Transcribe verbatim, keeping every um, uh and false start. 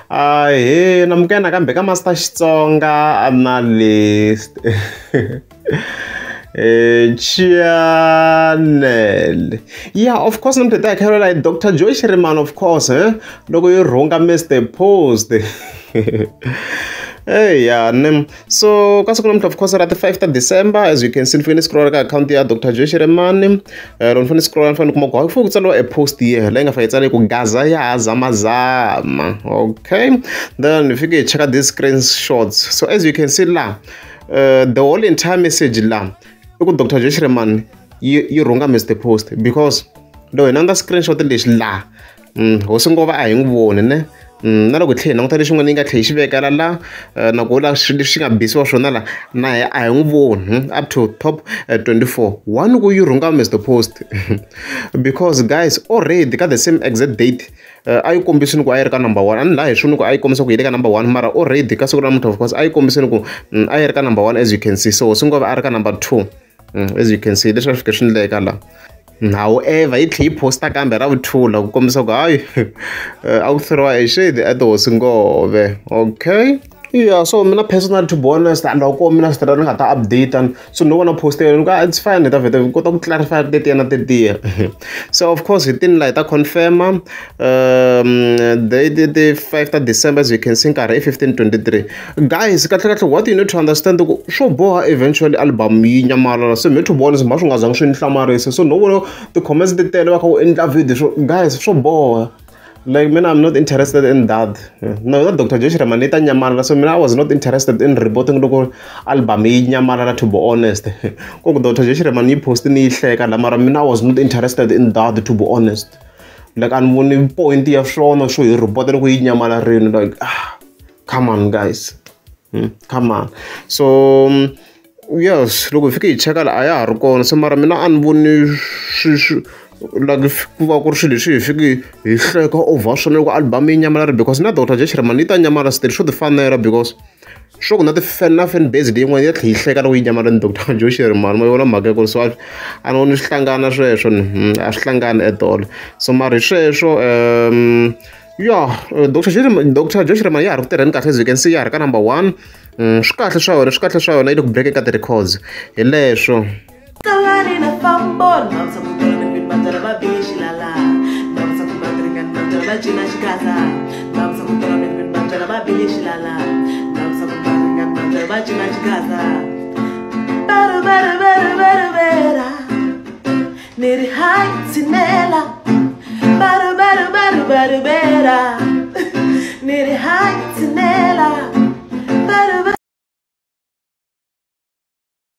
Ah, hey, namkena kambe ka Master Xitsonga analyst. Eh, channel. Yeah, of course, I'm the like Doctor Joe Shirimani, of course, eh? Logo you wrong, I missed the post. Hey, yeah, name. So, of course, at the fifth of December, as you can see, finish scroll account here, Doctor Joe Shirimani. Uh, don't finish scroll and find more folks a post here. Lenga for Italy, Gaza, ya, Zamazama. Okay, then if you get check out these screenshots. So, as you can see, la, uh, the whole entire message, la, look at Doctor Joe Shirimani, you, you wrong, I missed the post because the another screenshot is la. Hmm, also go over I won't. Na loko tlhe nangota leswi n'wana yi nga tlhe xi vekela la na ku la swi leswi nga bisiwa swona la na a hi n'wi voni up to top uh, twenty-four one ku yi rhunga miss the post because guys already ka the same exact date uh, a yi kombisini ku a yi ri ka number one a ni laha hi swini ku a yi kombisa ku yi le ka number one mara already ka siku ra namuntlha of course a yi kombisini ku um, a yi ri ka number one as you can see so swi ngo va a ri ka number two um, as you can see leswi a fika swi endleka la. However, it he posta camera with two like come so guy. I will throw a shade at those and go over. Okay. Yeah, so I'm not personal to be honest, and I'll come in and start to update and so no one post it. It's fine, I've got to clarify that the end of the day. So of course it didn't like that confirm. Um they did the fifth of December, as you can see, fifteen twenty-three. Guys, what you need to understand show boa eventually album kunyamalala. So me to be honest, much as so no one the comments they tell about in that video. Guys, show boa. Like, man, I'm not interested in that. No, that Doctor Joe Shirimani kunyamalala. So, man, I was not interested in reporting the album kunyamalala, to be honest. Doctor Joe Shirimani posted ni like, I was not interested in that, to be honest. Like, I'm one point here shown or show you reported kunyamalala. Like, ah, come on, guys. Hmm, come on. So, um, yes, look, if you check out I R, so, man, I'm one. Like kuva ku ri swilo leswi hi fiki hi hleka over swona loko album kunyamalala because na Doctor Joe Shirimani kunyamalala still swo ti fanela because swo ku na ti fan na fan base leyin'wana ya tlhe yi hleka loko kunyamalala ni Doctor Joe Shirimani ma yona mhaka ku so a ni voni swi hlangana sweswo a swi hlangani at all so mara sweswo um yeah Doctor Doctor Joe Shirimani ya ha ri ku tirheni kahle as you can see ya ha ri ka number one swi kahle swa yona swi kahle swa yona yi le ku break ka ti records hi leswo Neri haitinela Baru baru baru baru bera Neri haitinela